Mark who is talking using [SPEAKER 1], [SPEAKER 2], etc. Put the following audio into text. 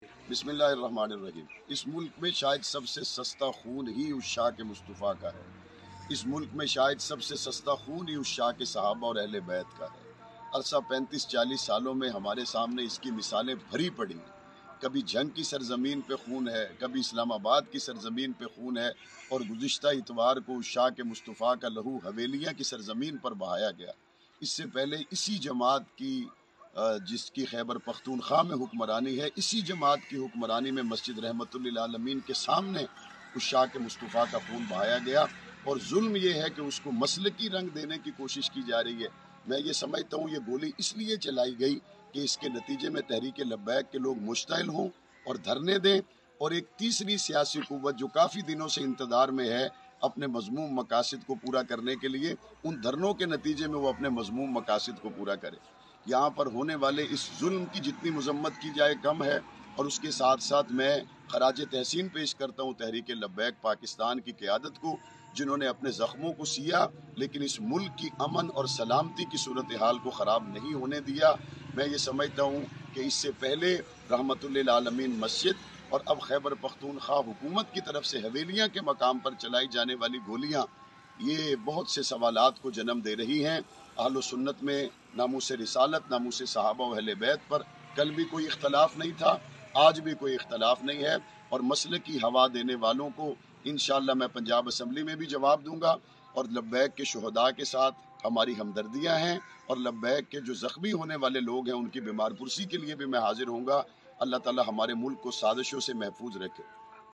[SPEAKER 1] بسم اللہ الرحمن الرحیم۔ اس ملک میں شاید سب سے سستا خون ہی عشاق مصطفیٰ کا ہے۔ اس ملک میں شاید سب سے سستا خون ہی عشاق صحابہ اور اہل بیت کا ہے۔ عرصہ 35-40 سالوں میں ہمارے سامنے اس کی مثالیں بھری پڑی ہیں۔ کبھی جنگ کی سرزمین پہ خون ہے، کبھی اسلام آباد کی سرزمین پہ خون ہے، اور گزشتہ اتوار کو عشاق مصطفیٰ کا لہو حویلیاں کی سرزمین پر بہایا گیا۔ اس سے پہلے اسی جماعت کی جس کی خیبر پختونخوا میں حکمرانی ہے، اسی جماعت کی حکمرانی میں مسجد رحمت للعالمین کے سامنے عشاق مصطفیٰ کا خون بہایا گیا، اور ظلم یہ ہے کہ اس کو مسلکی رنگ دینے کی کوشش کی جا رہی ہے۔ میں یہ سمجھتا ہوں یہ گولی اس لیے چلائی گئی کہ اس کے نتیجے میں تحریک لبیک کے لوگ مشتعل ہوں اور دھرنے دیں، اور ایک تیسری سیاسی قوت جو کافی دنوں سے انتظار میں ہے اپنے مذموم مقاصد کو پورا کرنے کے لیے، ان دھرنوں کے نتیجے میں وہ اپنے مذموم مقاصد کو پورا کرے۔ یہاں پر ہونے والے اس ظلم کی جتنی مذمت کی جائے کم ہے، اور اس کے ساتھ ساتھ میں خراج تحسین پیش کرتا ہوں تحریک لبیک پاکستان کی قیادت کو، جنہوں نے اپنے زخموں کو سیا لیکن اس ملک کی امن اور سلامتی کی صورتحال کو خراب نہیں ہونے دیا۔ میں یہ سمجھتا ہوں کہ اس سے پہلے رحمت للعالمین مسجد اور اب خیبر پختونخوا حکومت کی طرف سے حویلیاں کے مقام پر چلائی جانے والی گولیاں یہ بہت سے سوالات کو جنم دے رہی ہیں۔ اہل و سنت میں ناموس رسالت، ناموس صحابہ و اہل بیت پر کل بھی کوئی اختلاف نہیں تھا، آج بھی کوئی اختلاف نہیں ہے، اور مسئلے کی ہوا دینے والوں کو انشاءاللہ میں پنجاب اسمبلی میں بھی جواب دوں گا، اور لبیک کے شہداء کے ساتھ ہماری ہمدردیاں ہیں، اور لبیک کے جو زخمی ہونے والے لوگ ہیں ان کی بیمار پرسی کے لیے بھی میں حاضر ہوں گا۔ اللہ تعالی ہمارے ملک کو سازشوں سے محفوظ رکھے۔